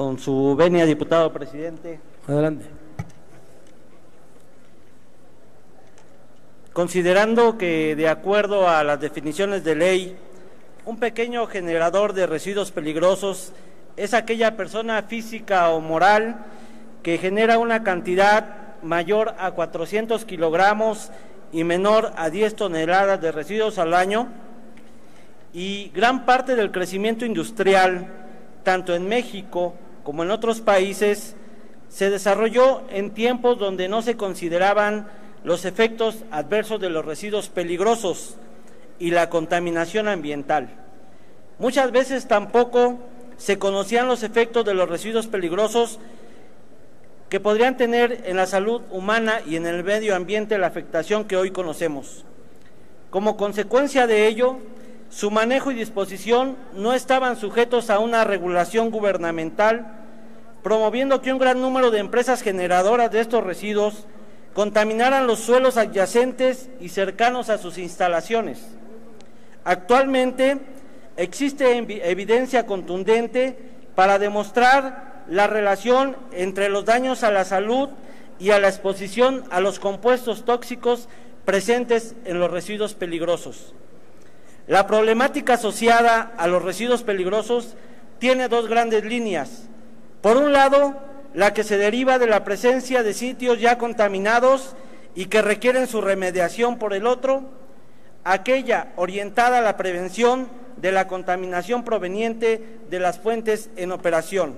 Con su venia, diputado presidente. Adelante. Considerando que, de acuerdo a las definiciones de ley, un pequeño generador de residuos peligrosos es aquella persona física o moral que genera una cantidad mayor a 400 kilogramos y menor a 10 toneladas de residuos al año, y gran parte del crecimiento industrial, tanto en México como en otros países, se desarrolló en tiempos donde no se consideraban los efectos adversos de los residuos peligrosos y la contaminación ambiental. Muchas veces tampoco se conocían los efectos de los residuos peligrosos que podrían tener en la salud humana y en el medio ambiente la afectación que hoy conocemos. Como consecuencia de ello, su manejo y disposición no estaban sujetos a una regulación gubernamental, promoviendo que un gran número de empresas generadoras de estos residuos contaminaran los suelos adyacentes y cercanos a sus instalaciones. Actualmente existe evidencia contundente para demostrar la relación entre los daños a la salud y a la exposición a los compuestos tóxicos presentes en los residuos peligrosos. La problemática asociada a los residuos peligrosos tiene dos grandes líneas. Por un lado, la que se deriva de la presencia de sitios ya contaminados y que requieren su remediación. Por el otro, aquella orientada a la prevención de la contaminación proveniente de las fuentes en operación.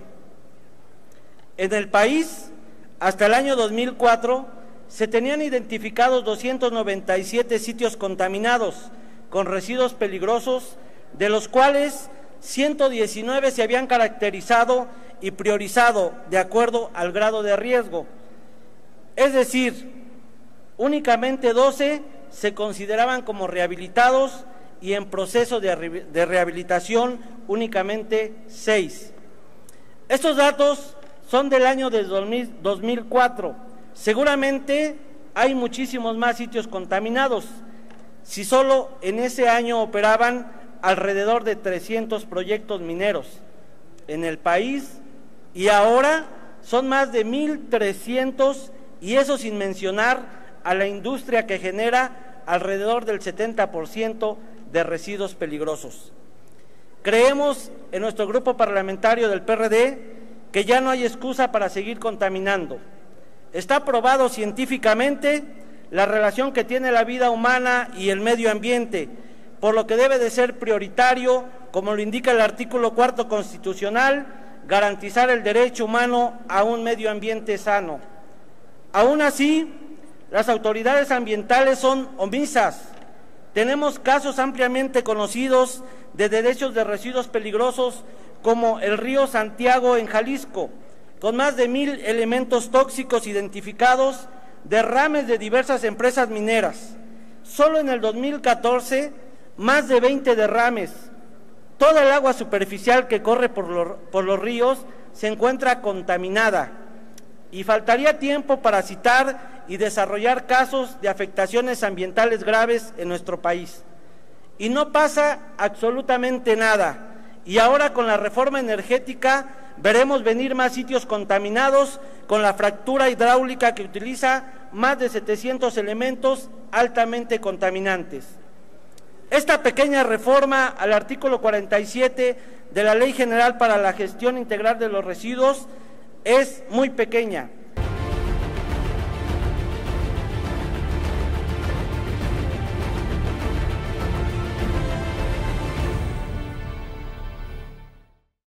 En el país, hasta el año 2004, se tenían identificados 297 sitios contaminados con residuos peligrosos, de los cuales 119 se habían caracterizado y priorizado de acuerdo al grado de riesgo. Es decir, únicamente 12 se consideraban como rehabilitados y en proceso de rehabilitación únicamente 6. Estos datos son del año de 2004. Seguramente hay muchísimos más sitios contaminados, si solo en ese año operaban alrededor de 300 proyectos mineros en el país, y ahora son más de 1.300, y eso sin mencionar a la industria que genera alrededor del 70% de residuos peligrosos. Creemos en nuestro grupo parlamentario del PRD que ya no hay excusa para seguir contaminando. Está probado científicamente la relación que tiene la vida humana y el medio ambiente, por lo que debe de ser prioritario, como lo indica el artículo 4 constitucional, garantizar el derecho humano a un medio ambiente sano. Aún así, las autoridades ambientales son omisas. Tenemos casos ampliamente conocidos de derechos de residuos peligrosos, como el río Santiago en Jalisco, con más de 1,000 elementos tóxicos identificados, derrames de diversas empresas mineras. Solo en el 2014, más de 20 derrames. Toda el agua superficial que corre por los ríos se encuentra contaminada, y faltaría tiempo para citar y desarrollar casos de afectaciones ambientales graves en nuestro país. Y no pasa absolutamente nada, y ahora con la reforma energética veremos venir más sitios contaminados con la fractura hidráulica que utiliza más de 700 elementos altamente contaminantes. Esta pequeña reforma al artículo 47 de la Ley General para la Gestión Integral de los Residuos es muy pequeña,